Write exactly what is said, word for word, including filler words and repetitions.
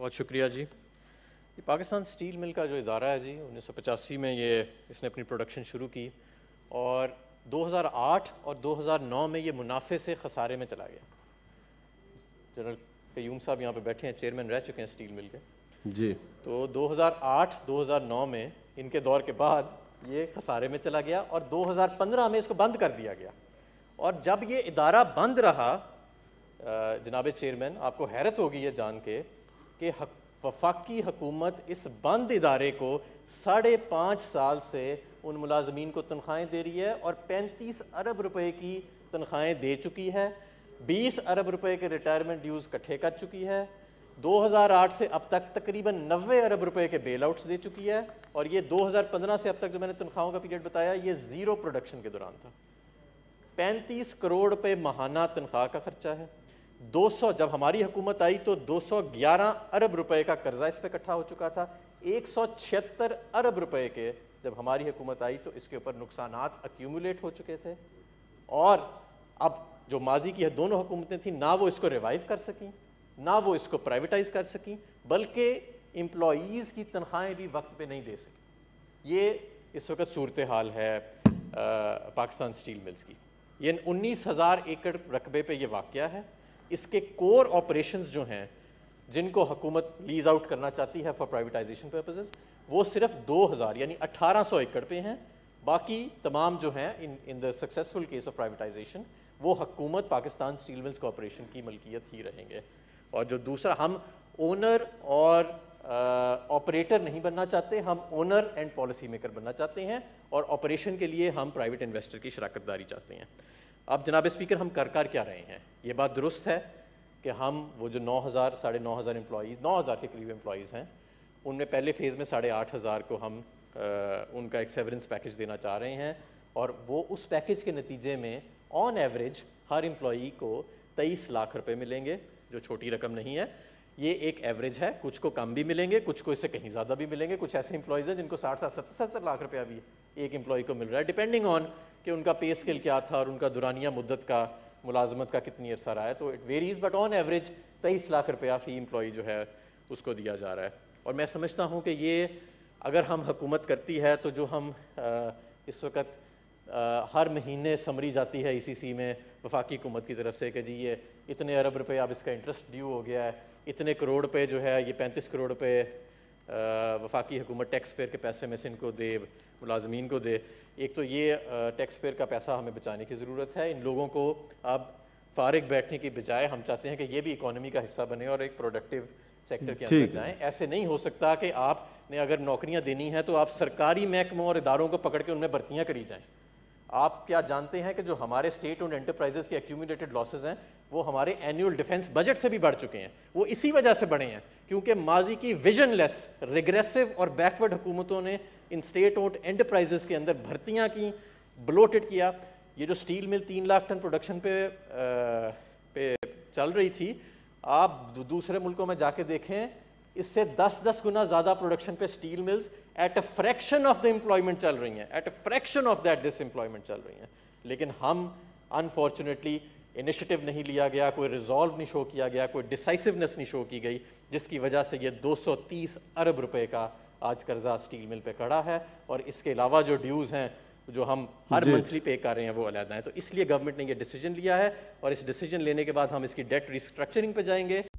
بہت شکریہ جی. یہ پاکستان سٹیل مل کا جو ادارہ ہے جی انیس سو پچاسی میں یہ اس نے اپنی پروڈکشن شروع کی اور دو ہزار آٹھ اور دو ہزار نو میں یہ منافع سے خسارے میں چلا گیا. جنرل قیوم صاحب یہاں پہ بیٹھے ہیں, چیئرمین رہ چکے ہیں سٹیل مل کے جی. تو دو ہزار آٹھ دو ہزار نو میں ان کے دور کے بعد یہ خسارے میں چلا گیا اور دو ہزار پندرہ میں اس کو بند کر دیا گیا. اور جب یہ ادارہ بند رہا جناب چیئرمین, آپ کو حیرت ہوگی یہ جان کے کہ وفاقی حکومت اس بند ادارے کو ساڑھے پانچ سال سے ان ملازمین کو تنخواہیں دے رہی ہے اور پینتیس ارب روپے کی تنخواہیں دے چکی ہے, بیس ارب روپے کے ریٹائرمنٹ ڈیوز اکٹھے کر چکی ہے, دو ہزار آٹھ سے اب تک تقریباً نوے ارب روپے کے بیل آؤٹس دے چکی ہے, اور یہ دو ہزار پندرہ سے اب تک جو میں نے تنخواہوں کا پیریڈ بتایا یہ زیرو پروڈکشن کے دوران تھا. پینتیس کروڑ روپے ماہانہ تنخواہ کا خرچہ ہے. دو سو جب ہماری حکومت آئی تو دو سو گیارہ ارب روپے کا قرضہ اس پہ اکٹھا ہو چکا تھا. ایک سو چھہتر ارب روپے کے جب ہماری حکومت آئی تو اس کے اوپر نقصانات ایکیومولیٹ ہو چکے تھے, اور اب جو ماضی کی دونوں حکومتیں تھیں نہ وہ اس کو ریوائیو کر سکیں نہ وہ اس کو پرائیویٹائز کر سکیں, بلکہ امپلائیز کی تنخواہیں بھی وقت پہ نہیں دے سکیں. یہ اس وقت صورتحال ہے پاکستان سٹیل ملز کی. یہ انیس ہزار ایکڑ رقبے پہ یہ واقعہ ہے. اس کے کور آپریشنز جو ہیں جن کو حکومت لیز آؤٹ کرنا چاہتی ہے فار پرائیویٹائزیشن پرپزز وہ صرف دو ہزار یعنی اٹھارہ سو ایکڑ پہ ہیں. باقی تمام جو ہیں ان the successful case of privatisation وہ حکومت پاکستان سٹیل ملز کارپوریشن کی ملکیت ہی رہیں گے. اور جو دوسرا, ہم اونر اور آپریٹر نہیں بننا چاہتے, ہم اونر اینڈ پالیسی میکر بننا چاہتے ہیں, اور آپریشن کے لیے ہم پرائیویٹ انویسٹر کی شراکت داری چاہتے ہیں. اب جناب اسپیکر, ہم کر کر کیا رہے ہیں؟ یہ بات درست ہے کہ ہم وہ جو نو ہزار ساڑھے نو ہزار امپلائیز نو ہزار کے قریب امپلائیز ہیں ان میں پہلے فیز میں ساڑھے آٹھ ہزار کو ہم ان کا ایک سیورنس پیکج دینا چاہ رہے ہیں, اور وہ اس پیکج کے نتیجے میں آن ایوریج ہر امپلائی کو تیئیس لاکھ روپے ملیں گے, جو چھوٹی رقم نہیں ہے. یہ ایک ایوریج ہے, کچھ کو کم بھی ملیں گے, کچھ کو اس سے کہیں زیادہ بھی ملیں گے. کچھ ایسے امپلائیز ہیں جن کو ساٹھ ساٹھ ستر ستر لاکھ روپیہ بھی ایک امپلائی کو مل رہا ہے, ڈپینڈنگ آن کہ ان کا پے اسکیل کیا تھا اور ان کا دورانیہ مدت کا ملازمت کا کتنی عرصہ رہا ہے. تو it varies, but on average تیئیس لاکھ روپیہ فی امپلائی جو ہے اس کو دیا جا رہا ہے. اور میں سمجھتا ہوں کہ یہ اگر ہم حکومت کرتی ہے تو جو ہم اس وقت ہر مہینے سمری جاتی ہے ای سی سی میں وفاقی حکومت کی طرف سے کہ جی یہ اتنے ارب روپے اب اس کا انٹرسٹ ڈیو ہو گیا ہے, اتنے کروڑ روپے جو ہے یہ پینتیس کروڑ روپے وفاقی حکومت ٹیکس پیئر کے پیسے میں سے ان کو دے, ملازمین کو دے. ایک تو یہ ٹیکس پیئر کا پیسہ ہمیں بچانے کی ضرورت ہے. ان لوگوں کو اب فارغ بیٹھنے کی بجائے ہم چاہتے ہیں کہ یہ بھی اکانومی کا حصہ بنے اور ایک پروڈکٹیو سیکٹر کے اندر جائیں. ایسے نہیں ہو سکتا کہ آپ نے اگر نوکریاں دینی ہیں تو آپ سرکاری محکموں اور اداروں کو پکڑ کے ان میں بھرتیاں کری جائیں. آپ کیا جانتے ہیں کہ جو ہمارے اسٹیٹ اور انٹرپرائزز کے ایکیومولیٹڈ لاسز ہیں وہ ہمارے اینیول ڈیفنس بجٹ سے بھی بڑھ چکے ہیں. وہ اسی وجہ سے بڑھے ہیں کیونکہ ماضی کی ویژن لیس, ریگریسو اور بیکورڈ حکومتوں نے ان اسٹیٹ اور انٹرپرائزز کے اندر بھرتیاں کی, بلوٹڈ کیا. یہ جو اسٹیل مل تین لاکھ ٹن پروڈکشن پہ پہ چل رہی تھی, آپ دوسرے ملکوں میں جا کے دیکھیں اس سے دس دس گنا زیادہ پروڈکشن پہ steel mills at a fraction of the employment چل رہی ہیں, at a fraction of that this employment چل رہی ہیں. لیکن ہم انفارچونیٹلی انیشیٹو نہیں لیا گیا, کوئی ریزالو نہیں شو کیا گیا, کوئی ڈیسائسونیس نہیں شو کی گئی, جس کی وجہ سے یہ دو سو تیس ارب روپے کا آج قرضہ اسٹیل مل پہ کھڑا ہے. اور اس کے علاوہ جو ڈیوز ہیں جو ہم ہر منتھلی پے کر رہے ہیں وہ علیحدہ ہیں. تو اس لیے گورنمنٹ نے یہ ڈیسیجن لیا ہے, اور اس ڈیسیجن لینے کے بعد ہم اس کی ڈیٹ ریسٹرکچرنگ پہ جائیں گے.